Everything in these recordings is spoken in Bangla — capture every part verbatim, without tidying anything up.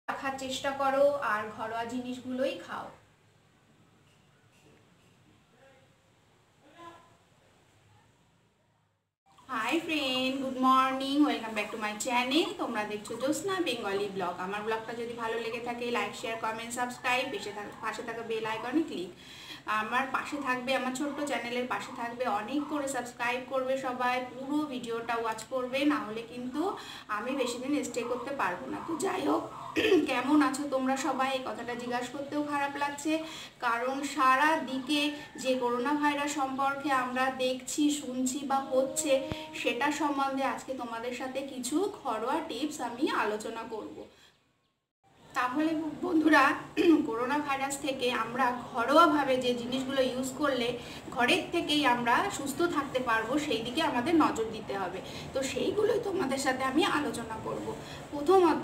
রাখার চেষ্টা করো আর ঘরোয়া জিনিসগুলোই খাও। Hi friend, good morning, welcome back to my channel. তোমরা দেখছো জ্যোৎস্না বেঙ্গলি ব্লগ। আমার ব্লগটা যদি ভালো লেগে থাকে লাইক, শেয়ার, কমেন্ট, সাবস্ক্রাইব, বেশি পাশে থাকা বেল আইকনে ক্লিক। আমার পাশে থাকবে, আমার ছোট্ট চ্যানেলের পাশে থাকবে, অনেক করে সাবস্ক্রাইব করবে সবাই, পুরো ভিডিওটা ওয়াচ করবে, না হলে কিন্তু আমি বেশি দিন স্টে করতে পারবো না। তো যাই হোক, কেমন আছো তোমরা সবাই, এই কথাটা জিজ্ঞাসা করতেও খারাপ লাগছে, কারণ সারা দিকে যে করোনা ভাইরাস সম্পর্কে আমরা দেখছি, শুনছি বা হচ্ছে, সেটা সম্বন্ধে আজকে তোমাদের সাথে কিছু ঘরোয়া টিপস আমি আলোচনা করব। তাহলে বন্ধুরা, করোনা ভাইরাস থেকে আমরা ঘরোয়াভাবে যে জিনিসগুলো ইউজ করলে ঘরের থেকেই আমরা সুস্থ থাকতে পারবো, সেই দিকে আমাদের নজর দিতে হবে। তো সেইগুলোই তোমাদের সাথে আমি আলোচনা করব। প্রথমত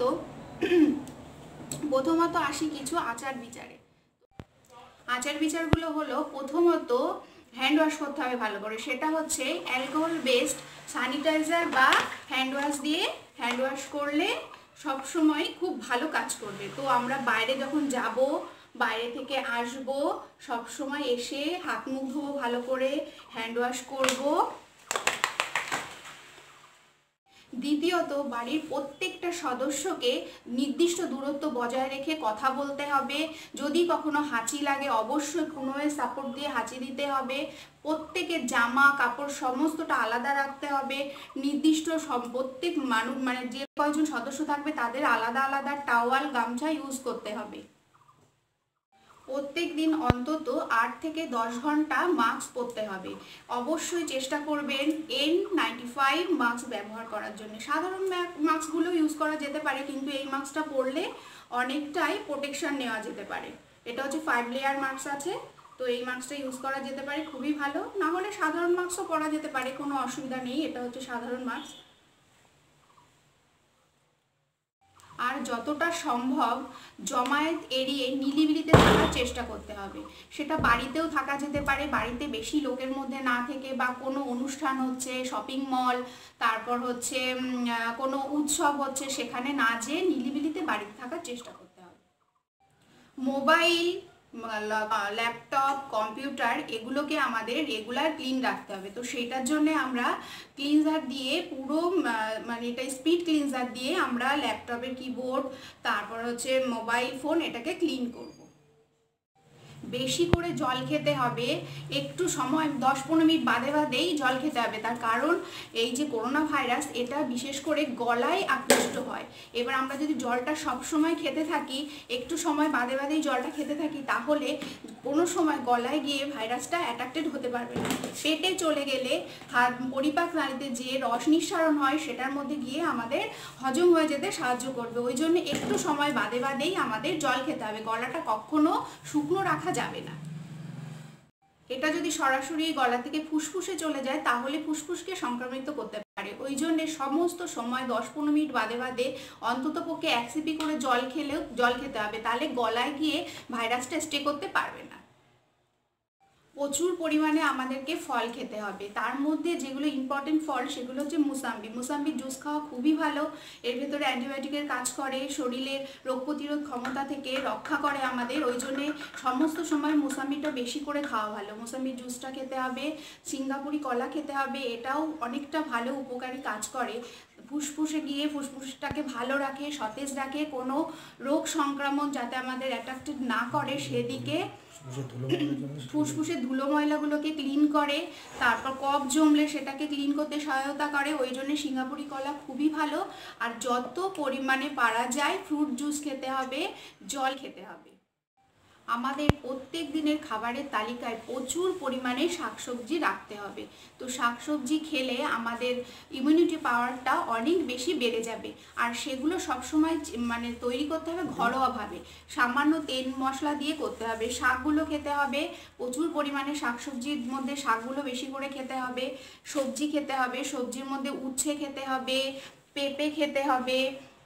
প্রথমত আসি কিছু আচার বিচারে। আচার বিচারগুলো হলো, প্রথমত হ্যান্ড ওয়াশ করতে হবে ভালো করে। সেটা হচ্ছে অ্যালকোহল বেসড স্যানিটাইজার বা হ্যান্ড ওয়াশ দিয়ে হ্যান্ড ওয়াশ করলে সব সময় খুব ভালো কাজ করবে। তো আমরা বাইরে যখন যাব, বাইরে থেকে আসব, সব সময় এসে হাত মুখ ধোবো ভালো করে, হ্যান্ড ওয়াশ করব। দ্বিতীয়ত, বাড়ির প্রত্যেকটা সদস্যকে নির্দিষ্ট দূরত্ব বজায় রেখে কথা বলতে হবে। যদি কখনো হাঁচি লাগে, অবশ্যই কোনো সাপোর্ট দিয়ে হাঁচি দিতে হবে। প্রত্যেকের জামা কাপড় সমস্তটা আলাদা রাখতে হবে। নির্দিষ্ট সব প্রত্যেক মানুষ মানে যে কয়জন সদস্য থাকবে তাদের আলাদা আলাদা টাওয়াল, গামছা ইউজ করতে হবে। প্রত্যেক দিন অন্তত আট থেকে দশ ঘন্টা মাস্ক পরতে হবে। অবশ্যই চেষ্টা করবেন এন নাইনটি ফাইভ মাস্ক ব্যবহার করার জন্য। সাধারণ মাস্কগুলো ইউজ করা যেতে পারে, কিন্তু এই মাস্কটা পরলে অনেকটাই প্রোটেকশন নেওয়া যেতে পারে। এটা হচ্ছে ফাইভ লেয়ার মাস্ক আছে, তো এই মাস্কটা ইউজ করা যেতে পারে, খুবই ভালো। না হলে সাধারণ মাস্কও পরা যেতে পারে, কোনো অসুবিধা নেই। এটা হচ্ছে সাধারণ মাস্ক। আর যতটা সম্ভব জমায়েত এড়িয়ে নিরিবিলিতে থাকার চেষ্টা করতে হবে। সেটা বাড়িতেও থাকা যেতে পারে, বাড়িতে বেশি লোকের মধ্যে না থেকে, বা কোনো অনুষ্ঠান হচ্ছে, শপিং মল, তারপর হচ্ছে কোনো উৎসব হচ্ছে, সেখানে না যেয়ে নিরিবিলিতে বাড়িতে থাকার চেষ্টা করতে হবে। মোবাইল, ল্যাপটপ, কম্পিউটার এগুলোকে আমাদের রেগুলার ক্লিন রাখতে হবে। তো সেইটার জন্য আমরা ক্লিনজার দিয়ে পুরো মানে এটা স্পিড ক্লিনজার দিয়ে আমরা ল্যাপটপের কিবোর্ড, তারপর হচ্ছে মোবাইল ফোন, এটাকে ক্লিন করব। বেশি করে জল খেতে হবে। একটু সময় দশ পনেরো মিনিট বাদে বাদেই জল খেতে হবে। তার কারণ এই যে করোনা ভাইরাস, এটা বিশেষ করে গলায় আকৃষ্ট হয়। এবার আমরা যদি জলটা সব সময় খেতে থাকি, একটু সময় বাদে বাদেই জলটা খেতে থাকি, তাহলে কোনো সময় গলায় গিয়ে ভাইরাসটা অ্যাট্রাক্টেড হতে পারবে না। পেটে চলে গেলে হাত পরিপাক নালীতে যে রস নিঃসরণ হয়, সেটার মধ্যে গিয়ে আমাদের হজম হয়ে যেতে সাহায্য করবে। ওই জন্য একটু সময় বাদে বাদেই আমাদের জল খেতে হবে। গলাটা কখনো শুকনো রাখা যাবে না। এটা যদি সরাসরি গলা থেকে ফুসফুসে চলে যায়, তাহলে ফুসফুসকে সংক্রমিত করতে পারে। ওই জন্য সমস্ত সময় দশ পনেরো মিনিট বাদে বাদে অন্তত পক্ষে এক সিপি করে জল খেলেও জল খেতে হবে, তাহলে গলায় গিয়ে ভাইরাসটা স্টে করতে পারবে না। প্রচুর পরিমাণে আমাদেরকে ফল খেতে হবে। তার মধ্যে যেগুলো ইম্পর্টেন্ট ফল, সেগুলো হচ্ছে মুসাম্বি। মুসাম্বির জুস খাওয়া খুবই ভালো। এর ভেতরে অ্যান্টিবায়োটিকের কাজ করে, শরীরের রোগ প্রতিরোধ ক্ষমতা থেকে রক্ষা করে আমাদের। ওই জন্যে সমস্ত সময় মুসাম্বিটা বেশি করে খাওয়া ভালো। মুসাম্বির জুসটা খেতে হবে। সিঙ্গাপুরি কলা খেতে হবে, এটাও অনেকটা ভালো উপকারী কাজ করে। ফুসফুসে গিয়ে ফুসফুসটাকে ভালো রাখে, সতেজ রাখে, কোনো রোগ সংক্রমণ যাতে আমাদের অ্যাট্রাক্টেড না করে সেদিকে ফুসফুসে ধুলো ময়লাগুলোকে ক্লিন করে। তারপর কফ জমলে সেটাকে ক্লিন করতে সহায়তা করে। ওই জন্য সিঙ্গাপুরি কলা খুবই ভালো। আর যত পরিমাণে পারা যায় ফ্রুট জুস খেতে হবে, জল খেতে হবে। আমাদের প্রত্যেক দিনের খাবারের তালিকায় প্রচুর পরিমাণে শাকসবজি রাখতে হবে। তো শাকসবজি খেলে আমাদের ইমিউনিটি পাওয়ারটা অনেক বেশি বেড়ে যাবে। আর সেগুলো সবসময় মানে তৈরি করতে হবে ঘরোয়াভাবে, সামান্য তেল মশলা দিয়ে করতে হবে। শাকগুলো খেতে হবে প্রচুর পরিমাণে, শাকসবজির মধ্যে শাকগুলো বেশি করে খেতে হবে। সবজি খেতে হবে, সবজির মধ্যে উচ্ছে খেতে হবে, পেঁপে খেতে হবে,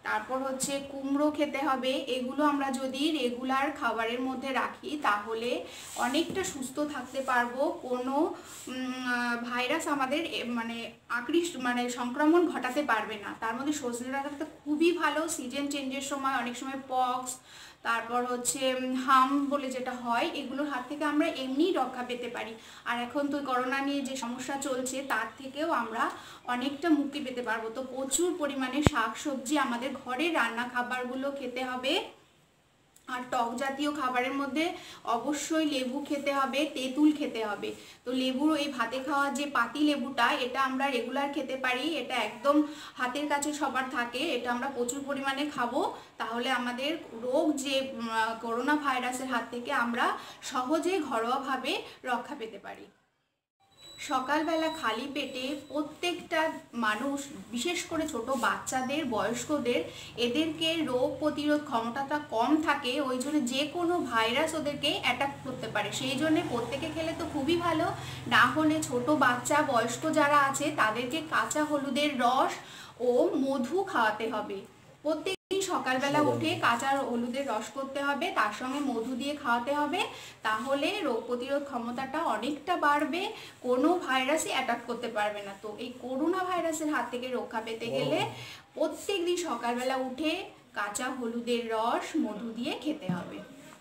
তারপর হচ্ছে কুমড়ো খেতে হবে। এগুলো আমরা যদি রেগুলার খাবারের মধ্যে রাখি তাহলে অনেকটা সুস্থ থাকতে পারবো, কোনো ভাইরাস আমাদের মানে আকৃষ্ট মানে সংক্রমণ ঘটাতে পারবে না। তার মধ্যে সজনে ডাঁটাটা খুবই ভালো, সিজন চেঞ্জের সময় অনেক সময় পক্স, তারপর হচ্ছে হাম বলে যেটা হয়, এগুলোর হাত থেকে আমরা এমনিই রক্ষা পেতে পারি। আর এখন তো করোনা নিয়ে যে সমস্যা চলছে তার থেকেও আমরা অনেকটা মুক্তি পেতে পারবো। তো প্রচুর পরিমাণে শাক সবজি আমাদের ঘরের রান্না খাবারগুলো খেতে হবে। আর টক জাতীয় খাবারের মধ্যে অবশ্যই লেবু খেতে হবে, তেঁতুল খেতে হবে। তো লেবুর এই ভাতে খাওয়া যে পাতি লেবুটা, এটা আমরা রেগুলার খেতে পারি, এটা একদম হাতের কাছে সবার থাকে, এটা আমরা প্রচুর পরিমাণে খাবো। তাহলে আমাদের রোগ যে করোনা ভাইরাসের হাত থেকে আমরা সহজে ঘরোয়াভাবে রক্ষা পেতে পারি। সকালবেলা খালি পেটে প্রত্যেকটা মানুষ, বিশেষ করে ছোট বাচ্চাদের, বয়স্কদের, এদেরকে রোগ প্রতিরোধ ক্ষমতাটা কম থাকে, ওই জন্য যে কোনো ভাইরাস ওদেরকে অ্যাটাক করতে পারে। সেই জন্যে প্রত্যেকে খেলে তো খুবই ভালো, না হলে ছোট বাচ্চা, বয়স্ক যারা আছে তাদেরকে কাঁচা হলুদের রস ও মধু খাওয়াতে হবে। প্রত্যেক সকালবেলা উঠে কাঁচা হলুদের রস করতে হবে, তার সঙ্গে মধু দিয়ে খাওয়াতে হবে, তাহলে রোগ প্রতিরোধ ক্ষমতাটা অনেকটা বাড়বে, কোনো ভাইরাসই অ্যাটাক করতে পারবে না। তো এই করোনা ভাইরাসের হাত থেকে রক্ষা পেতে গেলে প্রত্যেক দিন সকালবেলা উঠে কাঁচা হলুদের রস মধু দিয়ে খেতে হবে।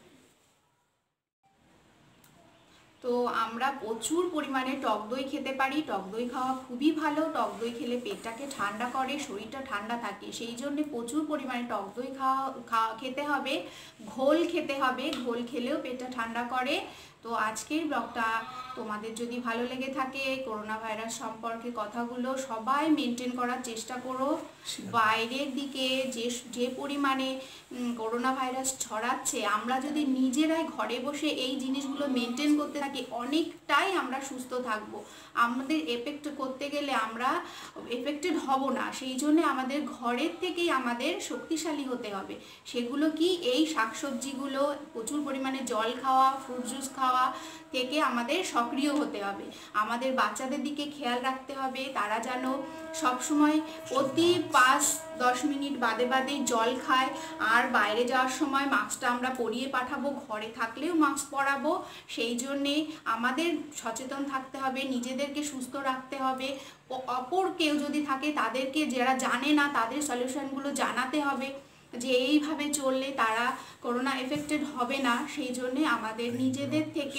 তো আমরা প্রচুর পরিমাণে টক দই খেতে পারি, টক দই খাওয়া খুবই ভালো। টক দই খেলে পেটটাকে ঠান্ডা করে, শরীরটা ঠান্ডা থাকে, সেই জন্য প্রচুর পরিমাণে টক দই খাওয়া খেতে হবে। ঘোল খেতে হবে, ঘোল খেলেও পেটটা ঠান্ডা করে। তো আজকের ব্লগটা তোমাদের যদি ভালো লেগে থাকে, করোনা ভাইরাস সম্পর্কে কথাগুলো সবাই মেনটেন করার চেষ্টা করো। বাইরের দিকে যে যে পরিমাণে করোনা ভাইরাস ছড়াচ্ছে, আমরা যদি নিজেরাই ঘরে বসে এই জিনিসগুলো মেনটেন করতে থাকি, অনেকটাই আমরা সুস্থ থাকব। আমাদের এফেক্ট করতে গেলে আমরা এফেক্টেড হব না, সেই জন্য আমাদের ঘরের থেকেই আমাদের শক্তিশালী হতে হবে। সেগুলো কি, এই শাকসবজিগুলো, প্রচুর পরিমাণে জল খাওয়া, ফ্রুট জুস খাওয়া থেকে আমাদের সক্রিয় হতে হবে। আমাদের বাচ্চাদের দিকে খেয়াল রাখতে হবে, তারা যেন সবসময় প্রতি পাঁচ দশ মিনিট বাদে বাদে জল খায়। আর বাইরে যাওয়ার সময় মাস্কটা আমরা পরিয়ে পাঠাবো, ঘরে থাকলেও মাস্ক পরাবো। সেই জন্যে আমাদের সচেতন থাকতে হবে, নিজেদেরকে সুস্থ রাখতে হবে। অপর কেউ যদি থাকে তাদেরকে, যারা জানে না, তাদের সলিউশনগুলো জানাতে হবে যে এইভাবে চললে তারা করোনা এফেক্টেড হবে না। সেই জন্যে আমাদের নিজেদের থেকে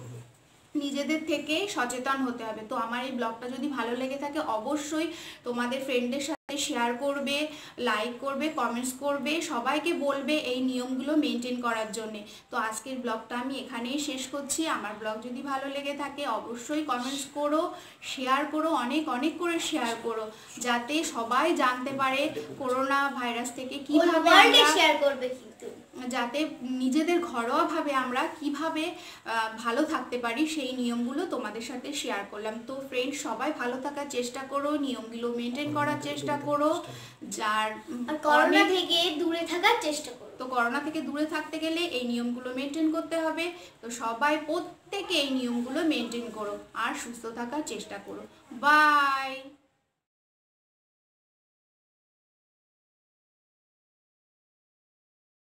নিজেদের থেকে সচেতন হতে হবে। তো আমার এই ব্লগটা যদি ভালো লেগে থাকে অবশ্যই তোমাদের ফ্রেন্ডদের সাথে শেয়ার করবে, লাইক করবে, কমেন্টস করবে, সবাইকে বলবে এই নিয়মগুলো মেনটেন করার জন্যে। তো আজকের ব্লগটা আমি এখানেই শেষ করছি। আমার ব্লগ যদি ভালো লেগে থাকে অবশ্যই কমেন্টস করো, শেয়ার করো, অনেক অনেক করে শেয়ার করো, যাতে সবাই জানতে পারে করোনা ভাইরাস থেকে কিভাবে শেয়ার করবে, কিন্তু যাতে নিজেদের ঘরোয়াভাবে আমরা কিভাবে ভালো থাকতে পারি সেই নিয়মগুলো তোমাদের সাথে শেয়ার করলাম। তো ফ্রেন্ডস, সবাই ভালো থাকার চেষ্টা করো, নিয়মগুলো মেনটেন করার চেষ্টা করো, যার করোনা থেকে দূরে থাকার চেষ্টা করো। তো করোনা থেকে দূরে থাকতে গেলে এই নিয়মগুলো মেনটেন করতে হবে। তো সবাই প্রত্যেকে এই নিয়মগুলো মেনটেন করো আর সুস্থ থাকার চেষ্টা করো। বাই।